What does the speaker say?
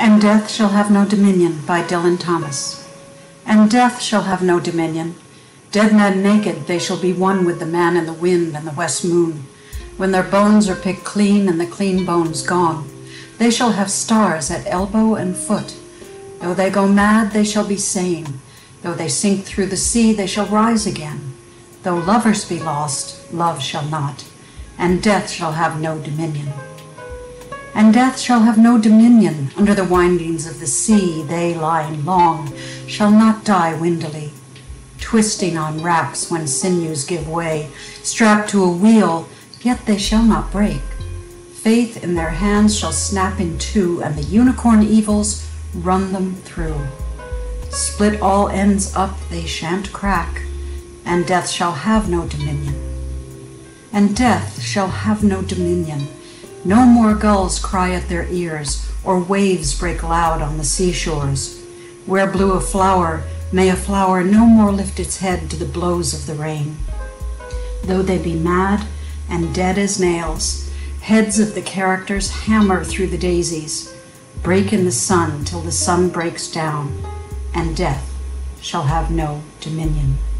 And Death Shall Have No Dominion by Dylan Thomas. And death shall have no dominion. Dead men naked, they shall be one with the man in the wind and the west moon. When their bones are picked clean and the clean bones gone, they shall have stars at elbow and foot. Though they go mad, they shall be sane. Though they sink through the sea, they shall rise again. Though lovers be lost, love shall not, and death shall have no dominion. And death shall have no dominion. Under the windings of the sea, they lying long shall not die windily, twisting on racks when sinews give way, strapped to a wheel, yet they shall not break. Faith in their hands shall snap in two, and the unicorn evils run them through. Split all ends up, they shan't crack, and death shall have no dominion. And death shall have no dominion. No more gulls cry at their ears, or waves break loud on the seashores. Where blew a flower, may a flower no more lift its head to the blows of the rain. Though they be mad and dead as nails, heads of the characters hammer through the daisies, break in the sun till the sun breaks down, and death shall have no dominion.